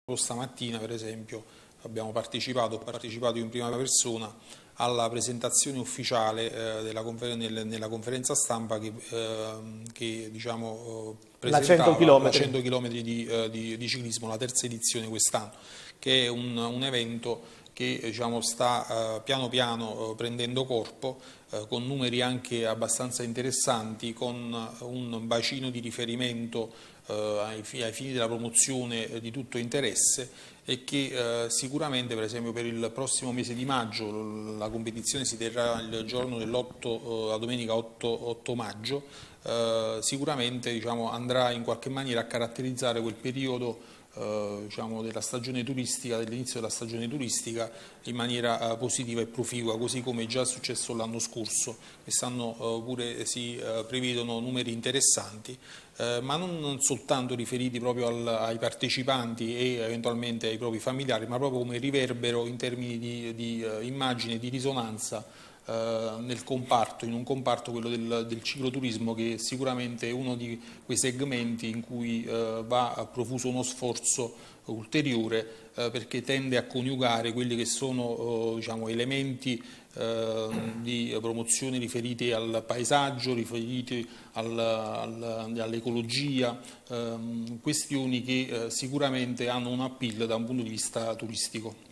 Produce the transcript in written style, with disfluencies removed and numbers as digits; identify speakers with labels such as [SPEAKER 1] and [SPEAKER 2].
[SPEAKER 1] Stamattina, per esempio, ho partecipato in prima persona alla presentazione ufficiale nella conferenza stampa che diciamo, presentava la 100 km di ciclismo, la terza edizione quest'anno, che è un evento che diciamo, sta piano piano prendendo corpo, con numeri anche abbastanza interessanti, con un bacino di riferimento ai fini della promozione di tutto interesse, e che sicuramente, per esempio, per il prossimo mese di maggio la competizione si terrà il giorno la domenica 8 maggio, sicuramente diciamo, andrà in qualche maniera a caratterizzare quel periodo diciamo, della stagione turistica, dell'inizio della stagione turistica, in maniera positiva e proficua, così come già è successo l'anno scorso. Quest'anno pure si prevedono numeri interessanti, ma non soltanto riferiti proprio ai partecipanti e eventualmente ai propri familiari, ma proprio come riverbero in termini di immagine, di risonanza nel comparto, in un comparto, quello del cicloturismo, che sicuramente è uno di quei segmenti in cui va profuso uno sforzo ulteriore, perché tende a coniugare quelli che sono diciamo, elementi di promozione riferiti al paesaggio, riferiti all'ecologia, questioni che sicuramente hanno un appeal da un punto di vista turistico.